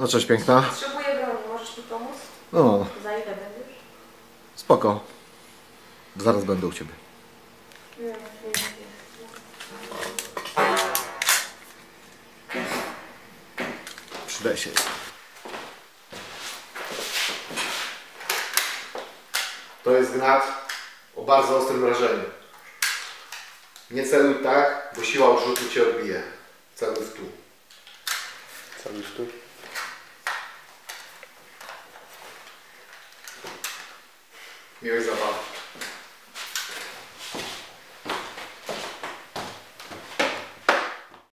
No cześć piękna. Potrzebuję broni, możesz mi pomóc? No, Za ile będziesz? spoko. Zaraz będę u ciebie. Nie. Przydaje się. To jest gnat o bardzo ostrym wrażeniu. Nie celuj tak, bo siła odrzutu cię odbije. Celuj w tu. Celuj w tu. Miłej zabawy.